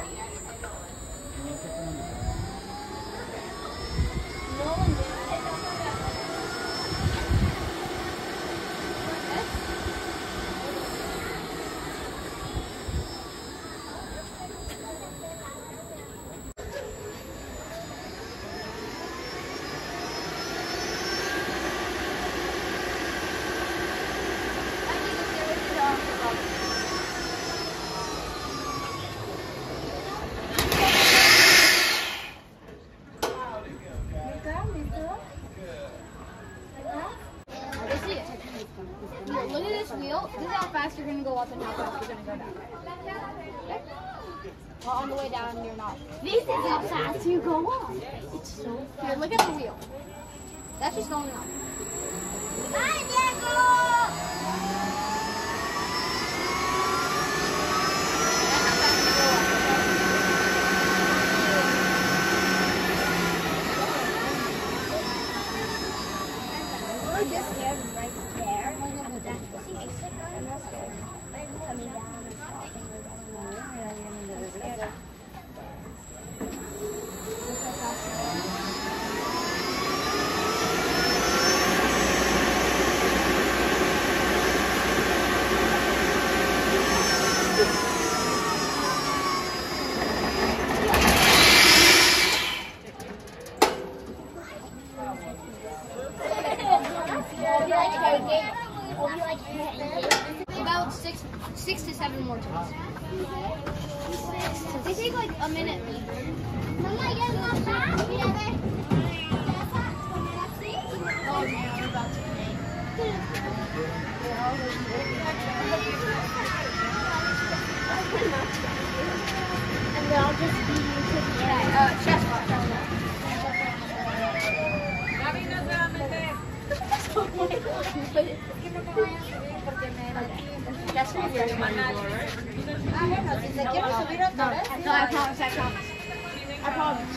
Look at this wheel. This is how fast you're going to go up and how fast you're going to go down. Okay? Well, on the way down, you're not. This is how fast you go up. It's so fast. Here, look at the wheel. That's just going up. Bye, Diego! About six to seven more times. They take like a minute. Oh man, we're about to make. And they'll just be to the end. Chest That's what you're doing. No, I promise. I promise. No, I promise.